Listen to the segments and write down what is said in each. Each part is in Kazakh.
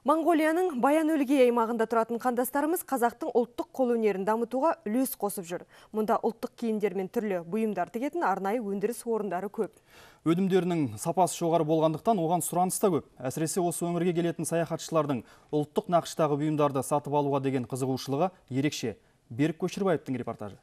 Монголияның Баян-Өлгей аймағында тұратын қандастарымыз қазақтың ұлттық қолөнерін дамытуға үлес қосып жүр. Мұнда ұлттық киімдер мен түрлі бұйымдар тігетін арнайы өндіріс орындары көп. Өнімдерінің сапасы жоғары болғандықтан оған сұраныс та көп. Әсіресе осы өңірге келетін саяхатшылардың ұлттық нақыштағы бұйымдарды сатып алуға деген қызығушылығы ерекше. Берік Көшірбаевтың репортажы.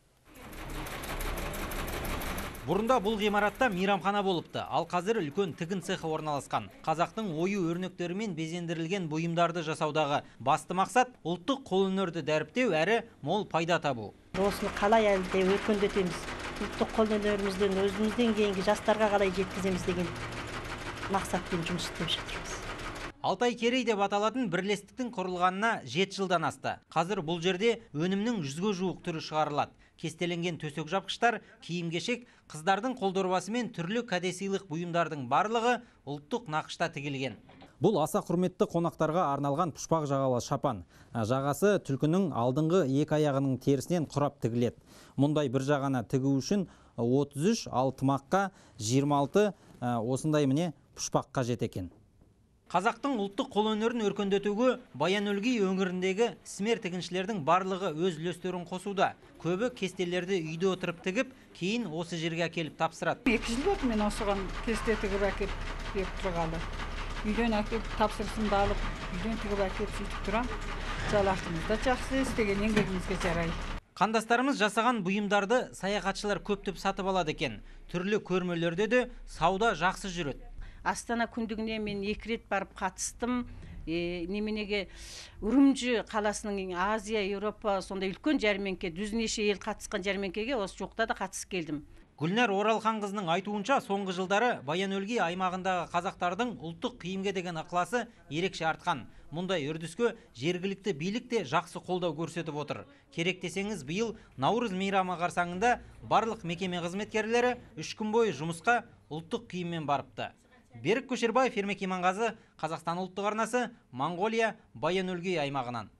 Бұрында бұл ғимаратта мейрамхана болыпты, ал қазір үлкен тігін цехы орналасқан. Қазақтың ою өрнектерімен безендірілген бұйымдарды жасаудағы басты мақсат ұлттық қолөнерді дәріптеу әрі мол пайда табу. Осыны қалай әлде өркендетеміз, ұлттық қолөнерімізден өзімізден кейінгі жастарға қалай жеткіземіз деген мақсатпен жұмыс істеп жатырмыз. Алтай Керей деп аталатын бірлестіктің құрылғанына 7 жылдан асты. Қазір бұл жерде өнімнің 100-ге жуық түрі шығарылады. Кестеленген төсек жапқыштар, киім-кешек, қыздардың қолдорбасы мен түрлі кәдесыйлық бұйымдардың барлығы ұлттық нақышта тігілген. Бұл аса құрметті қонақтарға арналған пұшпақ жағалы шапан. Жағасы түлкінің алдыңғы екі аяғының терісінен құрап тігіледі. Мұндай бір жағана тігу үшін 33, ал тымаққа 26 осындай міне пұшпақ қажет екен. Қазақтың ұлттық қолөнерін өркендетуге Баян-Өлгей өңіріндегі ісмер тігіншілердің барлығы өз үлестерін қосуда. Көбі кестелерді үйде отырып тігіп, кейін осы жерге әкеліп тапсырады. 2 жыл болды мен осыған кесте тігіп әкеліп тұрғалы. Үйден әкеліп тапсырысымды алып, үйден тігіп әкеліп сөйтіп тұрам. Жалақымыз да жақсы, істеген еңбегімізге жарай. Қандастарымыз жасаған бұйымдарды саяхатшылар көптеп сатып алады екен. Түрлі көрмелерде де сауда жақсы жүреді. Астана күндігіне мен 2 рет барып қатыстым. Неменеге Үрімжі қаласының Азия, Еуропа сондай үлкен жәрмеңке, дүзнеше ел қатысқан жәрмеңкеге осы жоқта да қатысып келдім. Гүлнәр Оралхан қызының айтуынша, соңғы жылдары Баян-Өлгей аймағындағы қазақтардың ұлттық киімге деген ықыласы ерекше артқан. Мұндай үрдіске жергілікті билік те жақсы қолдау көрсетіп отыр. Керек десеңіз, биыл Наурыз мейрамы қарсаңында барлық мекеме қызметкерлері 3 күн бойы жұмысқа ұлттық киіммен барыпты. Берік Көшірбаев, Ермек Иманғазы, Қазақстан ұлттық арнасы, Монголия, Баян-Өлгей аймағынан.